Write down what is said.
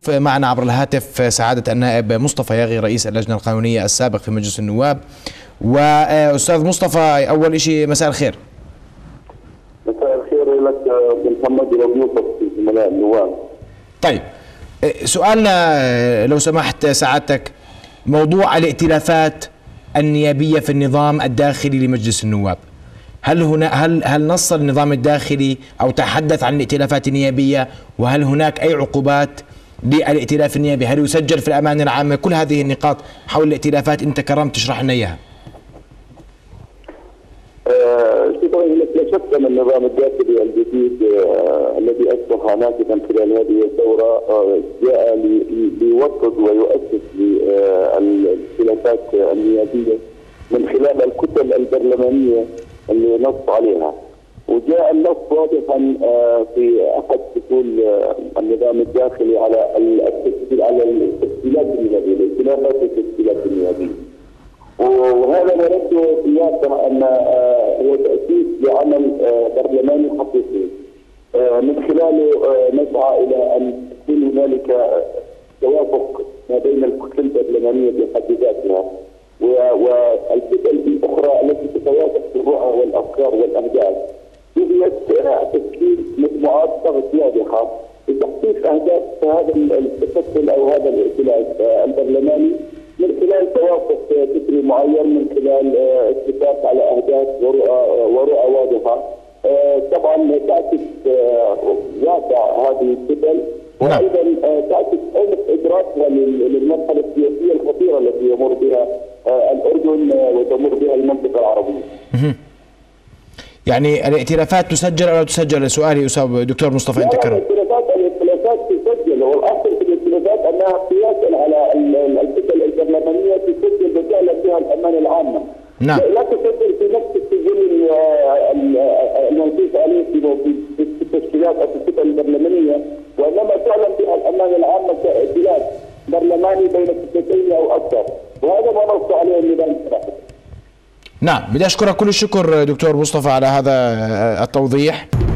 معنا عبر الهاتف سعادة النائب مصطفى ياغي رئيس اللجنة القانونية السابق في مجلس النواب. وأستاذ مصطفى، أول شيء مساء الخير. مساء الخير لك محمد وضيوفك زملاء النواب. طيب، سؤالنا لو سمحت سعادتك، موضوع الائتلافات النيابية في النظام الداخلي لمجلس النواب. هل نص النظام الداخلي أو تحدث عن الائتلافات النيابية؟ وهل هناك أي عقوبات للائتلاف النيابي؟ هل يسجل في الأمانة العامة؟ كل هذه النقاط حول الائتلافات أنت كرمت تشرح لنا إياها. لا شك ان النظام الداخلي الجديد الذي اصبح ناجحا خلال هذه الدوره جاء ليوطد ويؤسس للائتلافات النيابيه من خلال الكتل البرلمانيه اللي نص عليها، وجاء النص واضحا في احد فصول النظام الداخلي على التشكيلات النيابيه، الائتلافات والتشكيلات النيابيه. وهذا نرده في الواقع ان هو تاسيس لعمل برلماني حقيقي من خلاله نسعى الى ان يكون هنالك توافق ما بين الكتل البرلمانيه بحد ذاتها والكتل الاخرى التي تتوافق في الرؤى والافكار والاهداف. هي تشكيل مجموعات ضغط واضحه لتحقيق اهداف هذا التشكل او هذا الائتلاف البرلماني من خلال توافق فكري معين، من خلال اتفاق على اهداف ورؤى واضحه. طبعا تعكس واقع هذه الكتل، وايضا تعكس عمق ادراكها للمرحله السياسيه الخطيره التي يمر بها الاردن وتمر بها المنطقه العربيه. يعني الائتلافات تسجل او لا تسجل؟ سؤالي استاذ دكتور مصطفى انت كرم. الائتلافات تسجل، والاصل في الائتلافات انها قياسا على الكتل البرلمانيه تسجل بفعل فيها الامانه العامه. نعم. لا تسجل في نفس السجل المنصوص عليه في التشكيلات او في الكتل البرلمانيه، وانما تعلن بها الامانه العامه كائتلاف برلماني بين كتلتين او اكثر، وهذا ما نص عليه النظام الصراحه. نعم، بدي أشكرك كل الشكر دكتور مصطفى على هذا التوضيح.